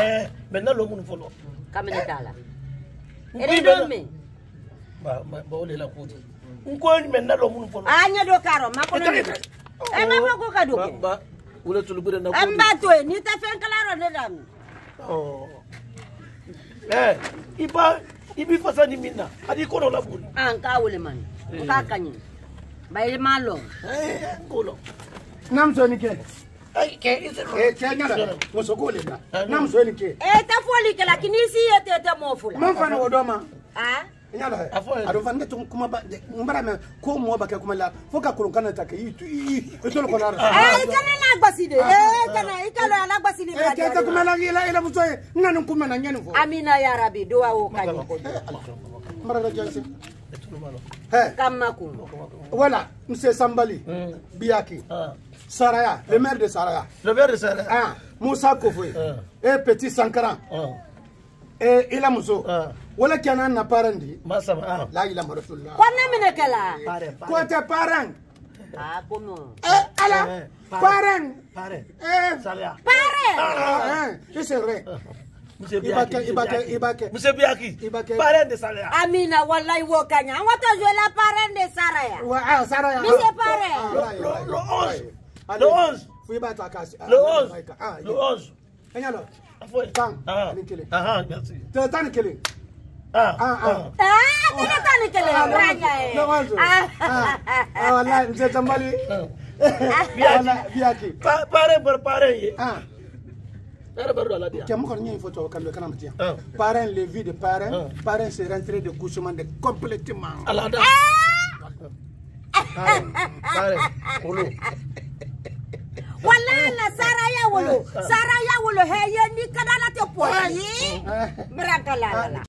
maintenant le monde follow. Kamene dala. Ere do me. Ba ole la kodi. Ngoni maintenant le monde follow. Anya do karo makono. Ma ko ka do. Ba ule tulubure na kodi. Amba to ni ta fen kalaro ne dam. Oh. Ibi fasa ni minna. Adi kono la buri. Anka wole man. Ka kanyi. Ba ile malo. Kolo. Namso ni ke. Ke nyala. Mosokole da. Namso ni ke. Ta foli ke lakini si yete mofula. Mfano odoma. Nyala. Ado fanga tum kuma ba mbara me ko mo ba ke kuma la foka kulunkana ta ke yitu itolo ko nara. Kana na gbaside. Kana ikalo na gbaside. Ta kuma la ila musoye nanu kuma na nyani fo. Amina ya rabbi do wa o kanyi. Mbara la jansi. Kamakou. Voilà, monsieur Sambali, Biaki, Saraya, le maire de Saraya. Le maire de Saraya. Moussa Kofoué, et Petit Sankara, et Ilamuso. Voilà qui en a un parent dit. Là, il a marre sur là. Quoi tes parents? Comment? Alors, parents. Parents. C'est vrai. Monsieur Biaki. Parrain de Saraya. Amina, wallahi wokanya. On va te jouer la parrain de Saraya. Saraya. Monsieur parrain. Le 11. Le 11. Merci. Parrain, les vies de parrain, parrain c'est rentré de couchement de complètement. Wala la Saraya wolo. Saraya wolo he ye ni kadala te po. Miracle la.